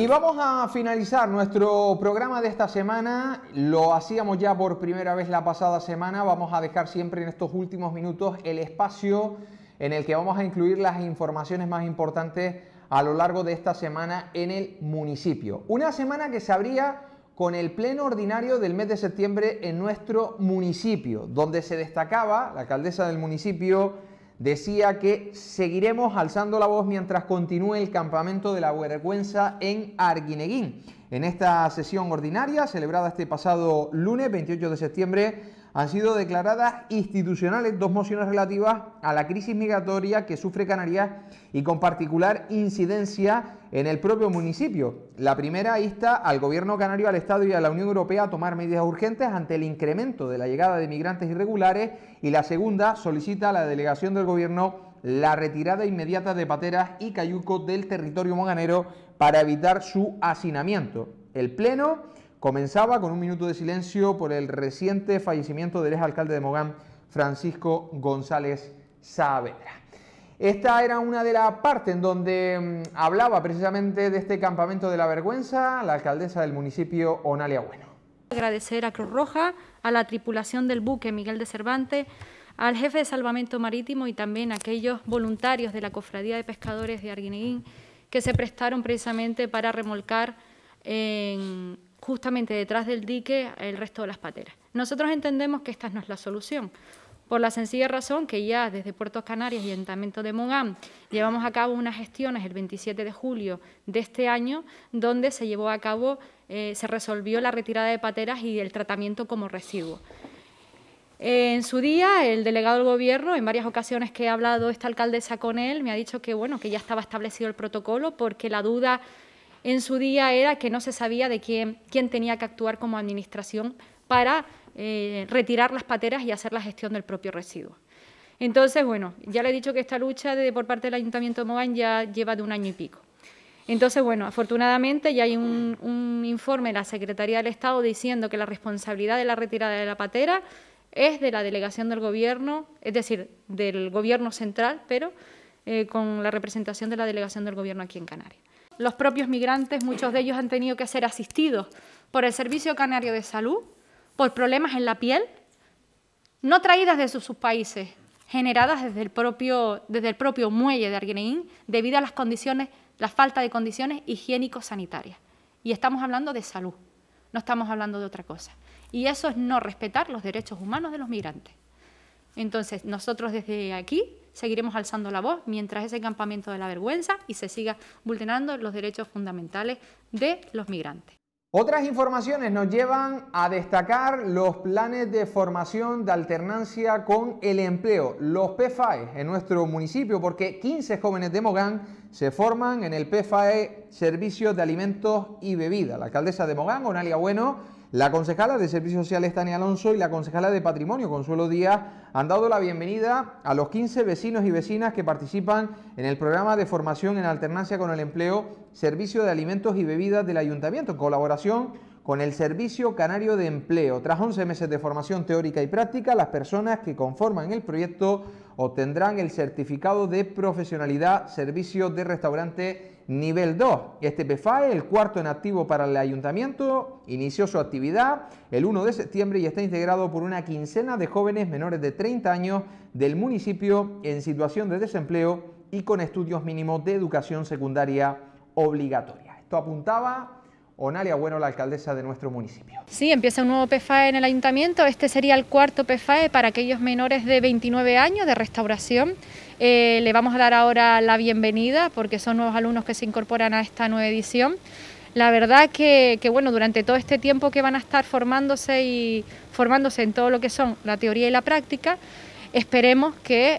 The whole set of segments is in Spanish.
Y vamos a finalizar nuestro programa de esta semana. Lo hacíamos ya por primera vez la pasada semana. Vamos a dejar siempre en estos últimos minutos el espacio en el que vamos a incluir las informaciones más importantes a lo largo de esta semana en el municipio. Una semana que se abría con el pleno ordinario del mes de septiembre en nuestro municipio, donde se destacaba, la alcaldesa del municipio decía que seguiremos alzando la voz mientras continúe el campamento de la vergüenza en Arguineguín. En esta sesión ordinaria, celebrada este pasado lunes 28 de septiembre, han sido declaradas institucionales dos mociones relativas a la crisis migratoria que sufre Canarias y con particular incidencia en el propio municipio. La primera insta al Gobierno canario, al Estado y a la Unión Europea a tomar medidas urgentes ante el incremento de la llegada de migrantes irregulares, y la segunda solicita a la delegación del Gobierno la retirada inmediata de pateras y cayucos del territorio moganero para evitar su hacinamiento. El pleno comenzaba con un minuto de silencio por el reciente fallecimiento del exalcalde de Mogán, Francisco González Saavedra. Esta era una de las partes en donde hablaba precisamente de este campamento de la vergüenza la alcaldesa del municipio, Onalia Bueno. Agradecer a Cruz Roja, a la tripulación del buque Miguel de Cervantes, al jefe de salvamento marítimo y también a aquellos voluntarios de la Cofradía de Pescadores de Arguineguín que se prestaron precisamente para remolcar justamente detrás del dique el resto de las pateras. Nosotros entendemos que esta no es la solución, por la sencilla razón que ya desde Puertos Canarias y Ayuntamiento de Mogán llevamos a cabo unas gestiones el 27 de julio de este año, donde se llevó a cabo, se resolvió la retirada de pateras y el tratamiento como residuo. En su día, el delegado del Gobierno, en varias ocasiones que he hablado esta alcaldesa con él, me ha dicho que, bueno, que ya estaba establecido el protocolo, porque la duda en su día era que no se sabía de quién tenía que actuar como administración para retirar las pateras y hacer la gestión del propio residuo. Entonces, bueno, ya le he dicho que esta lucha por parte del Ayuntamiento de Mogán ya lleva de 1 año y pico. Entonces, bueno, afortunadamente ya hay un informe de la Secretaría del Estado diciendo que la responsabilidad de la retirada de la patera es de la delegación del Gobierno, es decir, del Gobierno central, pero con la representación de la delegación del Gobierno aquí en Canarias. Los propios migrantes, muchos de ellos han tenido que ser asistidos por el Servicio Canario de Salud, por problemas en la piel, no traídas desde sus países, generadas desde el propio muelle de Arguineguín, debido a las condiciones, la falta de condiciones higiénico-sanitarias. Y estamos hablando de salud, no estamos hablando de otra cosa. Y eso es no respetar los derechos humanos de los migrantes. Entonces, nosotros desde aquí seguiremos alzando la voz mientras ese campamento de la vergüenza y se siga vulnerando los derechos fundamentales de los migrantes. Otras informaciones nos llevan a destacar los planes de formación de alternancia con el empleo, los PFAE en nuestro municipio, porque 15 jóvenes de Mogán se forman en el PFAE Servicios de Alimentos y Bebidas. La alcaldesa de Mogán, Onalia Bueno, la concejala de Servicios Sociales, Tania Alonso, y la concejala de Patrimonio, Consuelo Díaz, han dado la bienvenida a los 15 vecinos y vecinas que participan en el programa de formación en alternancia con el empleo, Servicio de Alimentos y Bebidas del Ayuntamiento, en colaboración con el Servicio Canario de Empleo. Tras 11 meses de formación teórica y práctica, las personas que conforman el proyecto obtendrán el certificado de profesionalidad Servicio de Restaurante Nivel 2. Este PFAE, el cuarto en activo para el Ayuntamiento, inició su actividad el 1 de septiembre y está integrado por una quincena de jóvenes menores de 30 años del municipio en situación de desempleo y con estudios mínimos de educación secundaria obligatoria. Esto apuntaba Onalia Bueno, la alcaldesa de nuestro municipio. Sí, empieza un nuevo PFAE en el Ayuntamiento. Este sería el cuarto PFAE para aquellos menores de 29 años de restauración. Le vamos a dar ahora la bienvenida porque son nuevos alumnos que se incorporan a esta nueva edición. La verdad que bueno, durante todo este tiempo que van a estar formándose en todo lo que son la teoría y la práctica, esperemos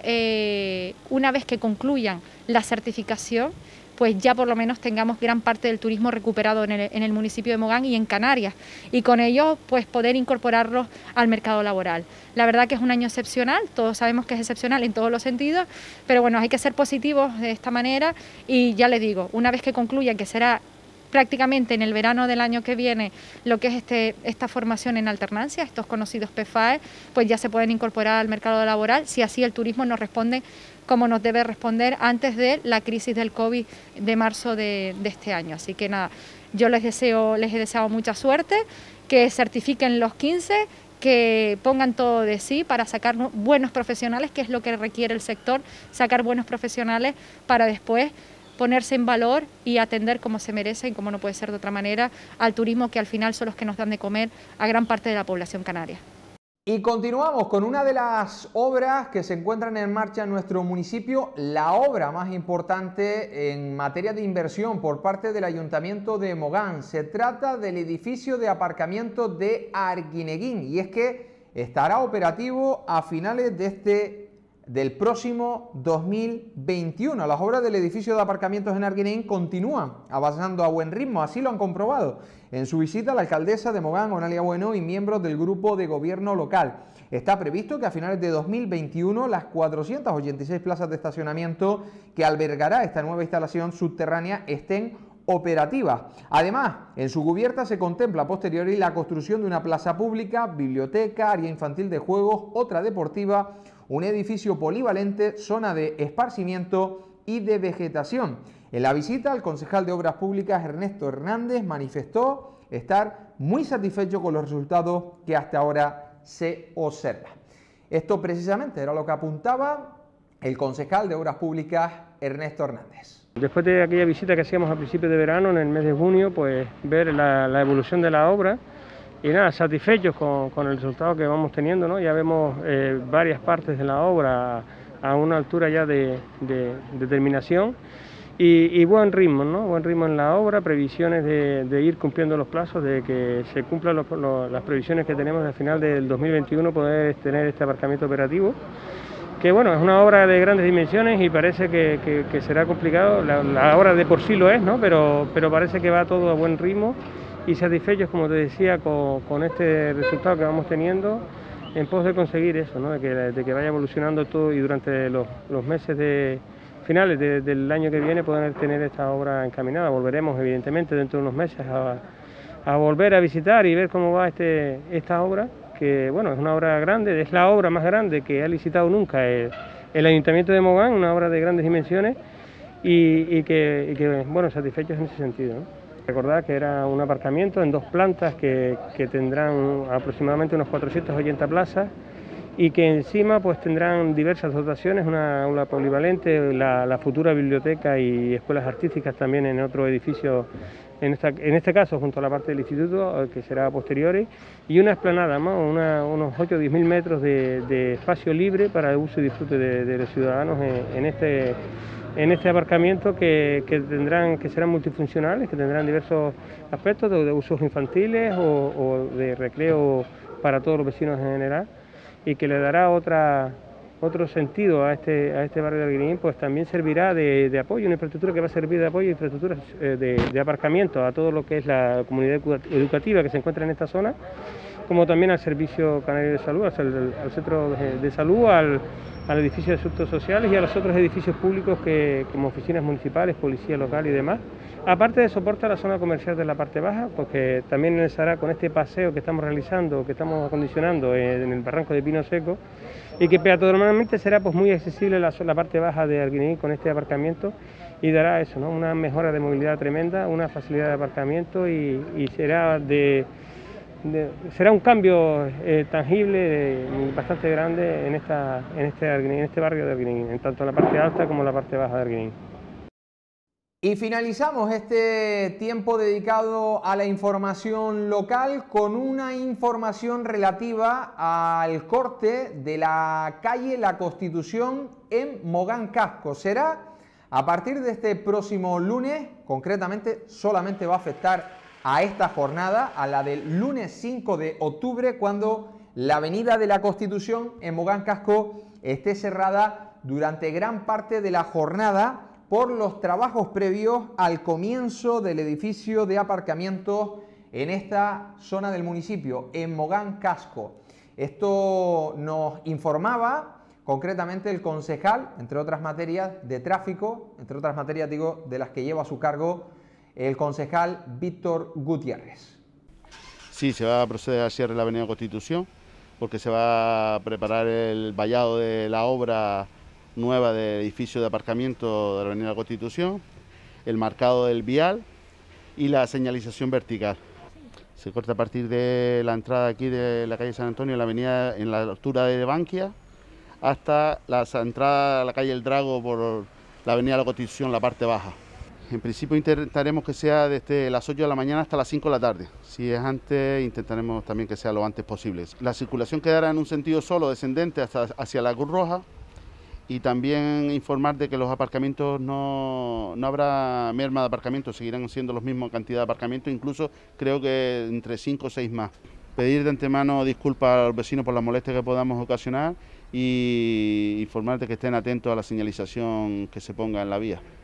que una vez que concluyan la certificación, pues ya por lo menos tengamos gran parte del turismo recuperado en el municipio de Mogán y en Canarias, y con ello pues poder incorporarlos al mercado laboral. La verdad que es un año excepcional, todos sabemos que es excepcional en todos los sentidos, pero bueno, hay que ser positivos de esta manera y ya les digo, una vez que concluyan, que será prácticamente en el verano del año que viene, lo que es esta formación en alternancia, estos conocidos PFAE, pues ya se pueden incorporar al mercado laboral, si así el turismo nos responde como nos debe responder antes de la crisis del COVID de marzo de este año. Así que nada, yo les he deseado mucha suerte, que certifiquen los 15, que pongan todo de sí para sacar buenos profesionales, que es lo que requiere el sector, sacar buenos profesionales para después ponerse en valor y atender como se merecen, como no puede ser de otra manera, al turismo, que al final son los que nos dan de comer a gran parte de la población canaria. Y continuamos con una de las obras que se encuentran en marcha en nuestro municipio, la obra más importante en materia de inversión por parte del Ayuntamiento de Mogán. Se trata del edificio de aparcamiento de Arguineguín, y es que estará operativo a finales del próximo 2021. Las obras del edificio de aparcamientos en Arguineguín continúan avanzando a buen ritmo, así lo han comprobado en su visita a la alcaldesa de Mogán, Onalia Bueno, y miembros del grupo de gobierno local. Está previsto que a finales de 2021 las 486 plazas de estacionamiento que albergará esta nueva instalación subterránea estén operativas. Además, en su cubierta se contempla a posteriori la construcción de una plaza pública, biblioteca, área infantil de juegos, otra deportiva, un edificio polivalente, zona de esparcimiento y de vegetación. En la visita, el concejal de Obras Públicas, Ernesto Hernández, manifestó estar muy satisfecho con los resultados que hasta ahora se observan. Esto precisamente era lo que apuntaba el concejal de Obras Públicas, Ernesto Hernández. Después de aquella visita que hacíamos a principios de verano, en el mes de junio, pues ver la evolución de la obra y nada, satisfechos con el resultado que vamos teniendo, ¿no? Ya vemos varias partes de la obra a una altura ya de terminación. Y buen ritmo, ¿no? Buen ritmo en la obra, previsiones de ir cumpliendo los plazos, de que se cumplan las previsiones que tenemos al final del 2021, poder tener este aparcamiento operativo. Que bueno, es una obra de grandes dimensiones y parece que será complicado, la obra de por sí lo es, ¿no? Pero parece que va todo a buen ritmo y satisfechos, como te decía, con este resultado que vamos teniendo, en pos de conseguir eso, ¿no? De que vaya evolucionando todo y durante los meses finales del año que viene poder tener esta obra encaminada. Volveremos evidentemente dentro de unos meses a volver a visitar y ver cómo va esta obra, que bueno, es una obra grande, es la obra más grande que ha licitado nunca el Ayuntamiento de Mogán, una obra de grandes dimensiones y que bueno, satisfechos en ese sentido, ¿no? Recordar que era un aparcamiento en 2 plantas que tendrán aproximadamente unos 480 plazas, y que encima pues tendrán diversas dotaciones, una aula polivalente, la futura biblioteca y escuelas artísticas también en otro edificio, en este caso junto a la parte del instituto, que será a posteriori, y una explanada, ¿no? Unos 8 o 10.000 metros de espacio libre para el uso y disfrute de los ciudadanos en este aparcamiento que serán multifuncionales, que tendrán diversos aspectos de usos infantiles o de recreo para todos los vecinos en general, y que le dará otro sentido a este barrio de Arguineguín, pues también servirá de apoyo, una infraestructura que va a servir de apoyo, infraestructura de aparcamiento a todo lo que es la comunidad educativa que se encuentra en esta zona, como también al Servicio Canario de Salud, al Centro de Salud, al edificio de asuntos sociales y a los otros edificios públicos como oficinas municipales, policía local y demás. Aparte de soporte a la zona comercial de la parte baja, porque también necesitará con este paseo que estamos realizando, que estamos acondicionando en el barranco de Pino Seco, y que peatonalmente será pues muy accesible la parte baja de Arguineguín con este aparcamiento, y dará eso, ¿no? Una mejora de movilidad tremenda, una facilidad de aparcamiento y será un cambio tangible bastante grande en este barrio de Arguineguín, en tanto en la parte alta como en la parte baja de Arguineguín. Y finalizamos este tiempo dedicado a la información local con una información relativa al corte de la calle La Constitución en Mogán Casco. Será a partir de este próximo lunes, concretamente solamente va a afectar a esta jornada, a la del lunes 5 de octubre, cuando la avenida de la Constitución en Mogán Casco esté cerrada durante gran parte de la jornada por los trabajos previos al comienzo del edificio de aparcamientos en esta zona del municipio, en Mogán Casco. Esto nos informaba concretamente el concejal, entre otras materias de tráfico, entre otras materias digo, de las que lleva a su cargo el concejal Víctor Gutiérrez. Sí, se va a proceder al cierre de la avenida Constitución, porque se va a preparar el vallado de la obra nueva del edificio de aparcamiento de la Avenida Constitución, el marcado del vial y la señalización vertical. Se corta a partir de la entrada aquí de la calle San Antonio, en la avenida, en la altura de Bankia, hasta la entrada a la calle El Drago por la avenida La Constitución, la parte baja. En principio intentaremos que sea desde las 8 de la mañana hasta las 5 de la tarde. Si es antes, intentaremos también que sea lo antes posible. La circulación quedará en un sentido solo, descendente hacia la Cruz Roja, y también informar de que los aparcamientos no habrá merma de aparcamientos, seguirán siendo los mismos cantidad de aparcamientos, incluso creo que entre 5 o 6 más. Pedir de antemano disculpas a los vecinos por las molestias que podamos ocasionar y informar de que estén atentos a la señalización que se ponga en la vía.